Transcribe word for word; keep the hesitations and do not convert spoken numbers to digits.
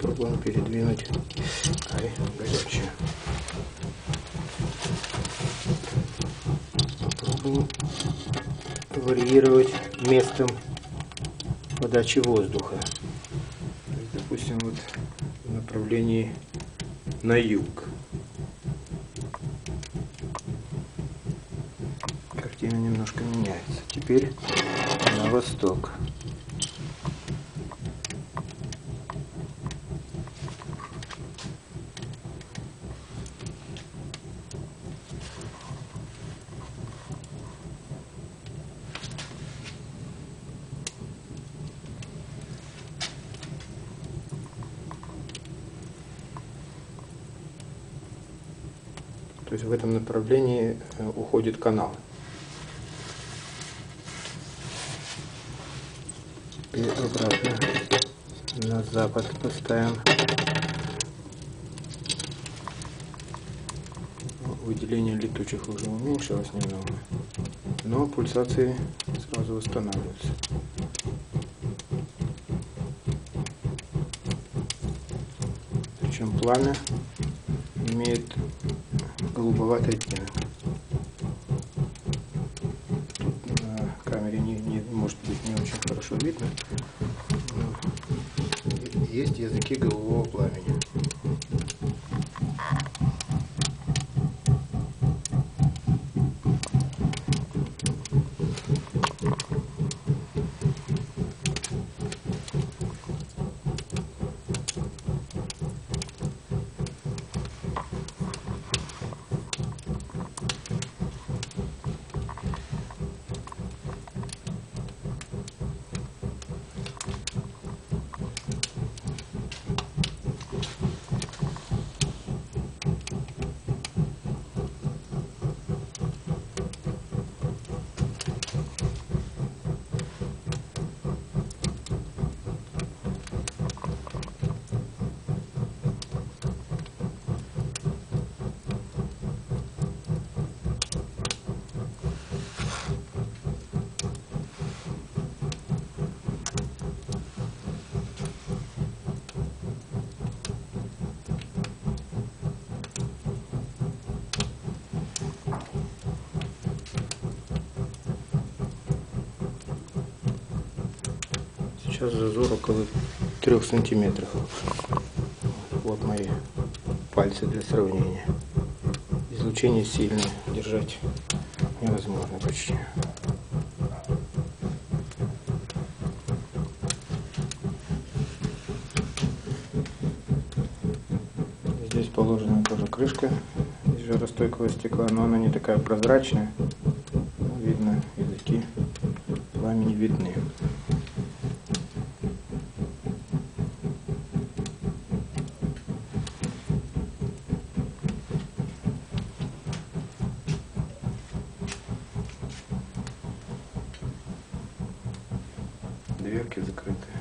Попробуем передвинуть. Ай, горячее. Попробуем варьировать местом подачи воздуха. То есть, допустим, вот в направлении на юг. Картина немножко меняется. Теперь на восток. То есть в этом направлении уходит канал. И обратно на запад поставим. Выделение летучих уже уменьшилось немного, но пульсации сразу восстанавливаются. Причем пламя имеет голубоватый оттенок. Тут на камере не, не может быть не очень хорошо видно, но есть языки голубого пламени. Сейчас зазор около трех сантиметров. Вот мои пальцы для сравнения. Излучение сильное, держать невозможно почти. Здесь положена тоже крышка из жаростойкого стекла, но она не такая прозрачная. Видно, языки пламени видны. Дверки закрыты.